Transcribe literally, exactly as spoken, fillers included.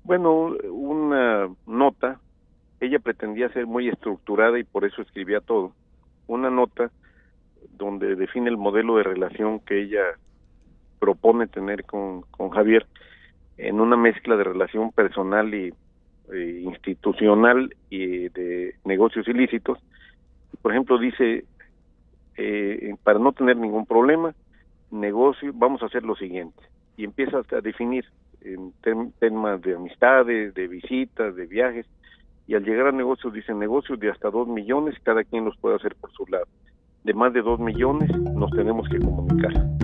Bueno, una nota, ella pretendía ser muy estructurada y por eso escribía todo. Una nota donde define el modelo de relación que ella propone tener con, con Javier, en una mezcla de relación personal y eh, institucional y de negocios ilícitos. Por ejemplo, dice, eh, para no tener ningún problema, negocio, vamos a hacer lo siguiente. Y empieza a definir en tem temas de amistades, de visitas, de viajes, y al llegar a negocios, dicen negocios de hasta dos millones, cada quien los puede hacer por su lado. De más de dos millones nos tenemos que comunicar.